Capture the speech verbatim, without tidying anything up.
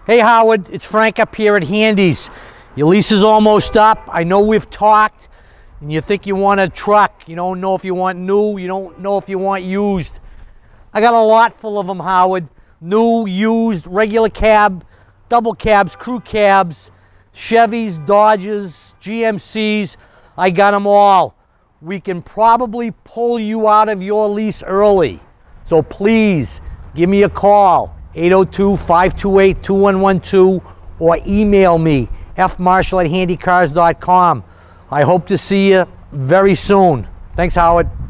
Hey Howard, it's Frank up here at Handy's. Your lease is almost up. I know we've talked and you think you want a truck. You don't know if you want new, you don't know if you want used. I got a lot full of them, Howard. New, used, regular cab, double cabs, crew cabs, Chevys, Dodges, G M Cs. I got them all. We can probably pull you out of your lease early. So please give me a call. eight oh two, five two eight, two one one two or email me f marshall at handy cars dot com. I hope to see you very soon. Thanks, Howard.